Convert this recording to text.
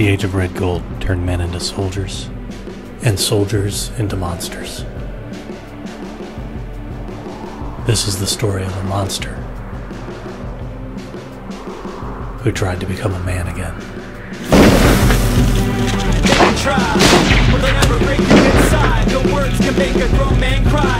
The age of red gold turned men into soldiers, and soldiers into monsters. This is the story of a monster who tried to become a man again. Try, but they'll never break you inside. No words can make a grown man cry.